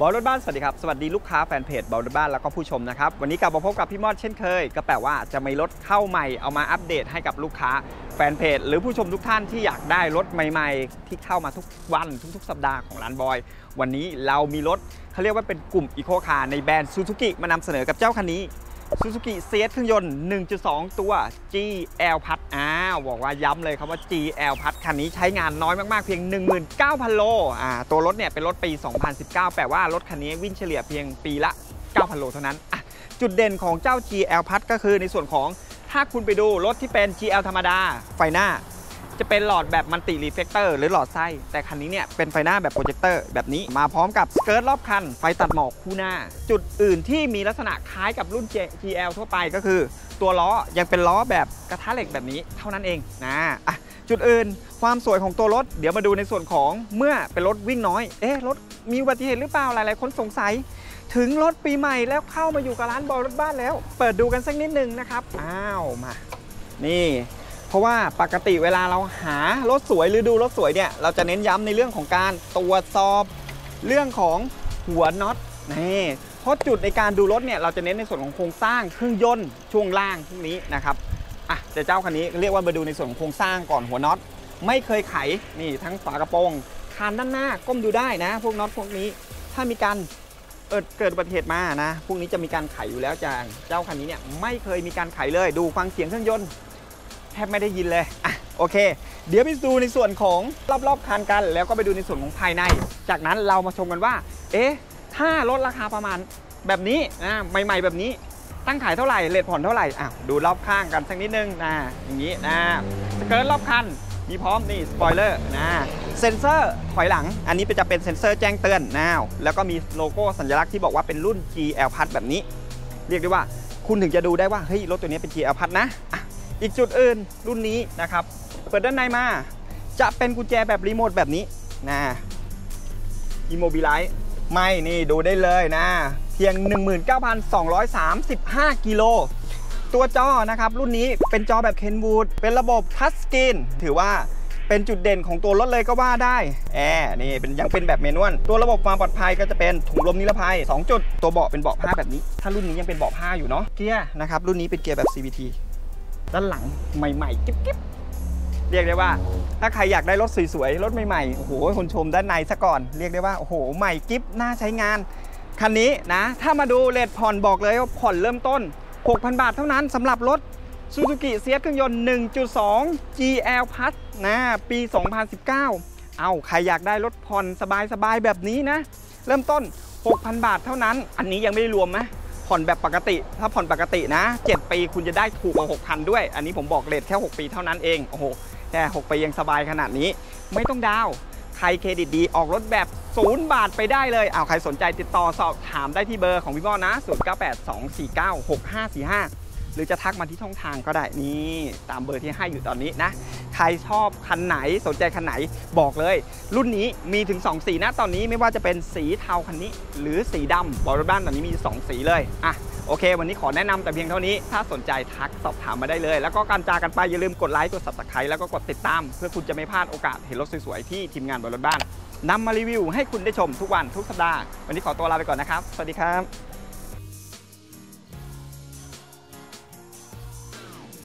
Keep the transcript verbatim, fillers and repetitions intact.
บอลรถบ้านสวัสดีครับสวัสดีลูกค้าแฟนเพจบอลรถบ้านแล้วก็ผู้ชมนะครับวันนี้กลับมาพบกับพี่มอดเช่นเคยก็แปลว่าจะมีรถเข้าใหม่เอามาอัปเดตให้กับลูกค้าแฟนเพจหรือผู้ชมทุกท่านที่อยากได้รถใหม่ๆที่เข้ามาทุกวันทุกๆสัปดาห์ของร้านบอยวันนี้เรามีรถเขาเรียกว่าเป็นกลุ่มอีโคคาร์ในแบรนด์ซูซูกิมานำเสนอกับเจ้าคันนี้ซูซูกิเซียสเครื่องยนต์ หนึ่งจุดสอง ตัว จี แอล พัดอ้าวบอกว่าย้ำเลยครับว่า จี แอล พัดคันนี้ใช้งานน้อยมากๆเพียง หนึ่งหมื่นเก้าพัน โลอ่าตัวรถเนี่ยเป็นรถปี สองพันสิบเก้า แปลว่ารถคันนี้วิ่งเฉลี่ยเพียงปีละ เก้าพัน โลเท่านั้นอ่ะจุดเด่นของเจ้า จี แอล พัดก็คือในส่วนของถ้าคุณไปดูรถที่เป็น จี แอล ธรรมดาไฟหน้าจะเป็นหลอดแบบมัลติรีเฟลเตอร์หรือหลอดไส้แต่คันนี้เนี่ยเป็นไฟหน้าแบบโปรเจคเตอร์แบบนี้มาพร้อมกับสเกิร์ตรอบคันไฟตัดหมอกคู่หน้าจุดอื่นที่มีลักษณะคล้ายกับรุ่น จี แอล ทั่วไปก็คือตัวล้อยังเป็นล้อแบบกระทะเหล็กแบบนี้เท่านั้นเองนะอ่ะจุดอื่นความสวยของตัวรถเดี๋ยวมาดูในส่วนของเมื่อเป็นรถวิ่งน้อยเอ๊ะรถมีอุบัติเหตุหรือเปล่าหลายๆคนสงสัยถึงรถปีใหม่แล้วเข้ามาอยู่กับร้านบอยรถบ้านแล้วเปิดดูกันสักนิดนึงนะครับอ้าวมานี่เพราะว่าปกติเวลาเราหารถสวยหรือดูรถสวยเนี่ยเราจะเน้นย้ำในเรื่องของการตรวจสอบเรื่องของหัวน็อตนี่เพราะจุดในการดูรถเนี่ยเราจะเน้นในส่วนของโครงสร้างเครื่องยนต์ช่วงล่างพวกนี้นะครับอ่ะแต่เจ้าคันนี้เรียกว่ามาดูในส่วนของโครงสร้างก่อนหัวน็อตไม่เคยไขนี่ทั้งฝากระโปรงคานด้านหน้าก้มดูได้นะพวกน็อตพวกนี้ถ้ามีการเกิดเกิดอุบัติเหตุมานะพวกนี้จะมีการไขอยู่แล้วจางเจ้าคันนี้เนี่ยไม่เคยมีการไขเลยดูฟังเสียงเครื่องยนต์แทบไม่ได้ยินเลยอ่ะโอเคเดี๋ยวไปดูในส่วนของรอบๆคันกันแล้วก็ไปดูในส่วนของภายในจากนั้นเรามาชมกันว่าเอ๊ะถ้ารถราคาประมาณแบบนี้นะใหม่ๆแบบนี้ตั้งขายเท่าไหร่เรทผ่อนเท่าไหร่อ่ะดูรอบข้างกันสักนิดนึงนะอย่างนี้นะสเกิร์ตรอบคันมีพร้อมนี่สปอยเลอร์นะเซ็นเซอร์ถอยหลังอันนี้จะเป็นเซ็นเซอร์แจ้งเตือนนะแล้วก็มีโลโก้สัญลักษณ์ที่บอกว่าเป็นรุ่น จี แอล พัดแบบนี้เรียกได้ว่าคุณถึงจะดูได้ว่าเฮ้ยรถตัวนี้เป็น จี แอล พัดนะอีกจุดอื่นรุ่นนี้นะครับเปิดด้านในมาจะเป็นกุญแจแบบรีโมทแบบนี้นะอีโมบิไลซ์ไม่นี่ดูได้เลยนะเพียง หนึ่งหมื่นเก้าพันสองร้อยสามสิบห้า กิโลตัวจอนะครับรุ่นนี้เป็นจอแบบเคนวูดเป็นระบบทัชสกรีนถือว่าเป็นจุดเด่นของตัวรถเลยก็ว่าได้แอร์นี่เป็นยังเป็นแบบเมนวลตัวระบบความปลอดภัยก็จะเป็นถุงลมนิรภัยสองจุดตัวเบาะเป็นเบาะผ้าแบบนี้ถ้ารุ่นนี้ยังเป็นเบาะผ้าอยู่เนาะเกียร์นะครับรุ่นนี้เป็นเกียร์แบบ ซี วี ที ด้านหลังใหม่ๆกิ๊บๆเรียกได้ว่าถ้าใครอยากได้รถสวยๆรถใหม่ๆโอ้โหคนชมด้านในซะก่อนเรียกได้ว่าโอ้โหใหม่กิ๊บน่าใช้งานคันนี้นะถ้ามาดูเรทผ่อนบอกเลยว่าผ่อนเริ่มต้น หกพัน บาทเท่านั้นสำหรับรถ Suzuki เซียสเครื่องยนต์ หนึ่งจุดสอง จี แอล พัดนะปี สองพันสิบเก้า เอาใครอยากได้รถผ่อนสบายๆแบบนี้นะเริ่มต้น หกพัน บาทเท่านั้นอันนี้ยังไม่ได้รวมนะผ่อนแบบปกติถ้าผ่อนปกตินะเจ็ดปีคุณจะได้ถูกกว่า หกพัน ด้วยอันนี้ผมบอกเรทแค่หกปีเท่านั้นเองโอ้โหแค่หกปียังสบายขนาดนี้ไม่ต้องดาวใครเครดิตดีออกรถแบบศูนย์บาทไปได้เลยเอาใครสนใจติดต่อสอบถามได้ที่เบอร์ของพี่บอลนะศูนย์ เก้า แปด สอง สี่ เก้า หก ห้า สี่ ห้าหรือจะทักมาที่ช่องทางก็ได้นี่ตามเบอร์ที่ให้อยู่ตอนนี้นะใครชอบคันไหนสนใจคันไหนบอกเลยรุ่นนี้มีถึงสองสีนะตอนนี้ไม่ว่าจะเป็นสีเทาคันนี้หรือสีดำบอลรถบ้านตอนนี้มีสองสีเลยอ่ะโอเควันนี้ขอแนะนำแต่เพียงเท่านี้ถ้าสนใจทักสอบถามมาได้เลยแล้วก็การจากกันไปอย่าลืมกดไลค์กด ซับสไครบ์ แล้วก็กดติดตามเพื่อคุณจะไม่พลาดโอกาสเห็นรถสวยๆที่ทีมงานบอลรถบ้านนำมารีวิวให้คุณได้ชมทุกวันทุกสัปดาห์วันนี้ขอตัวลาไปก่อนนะครับสวัสดีครับ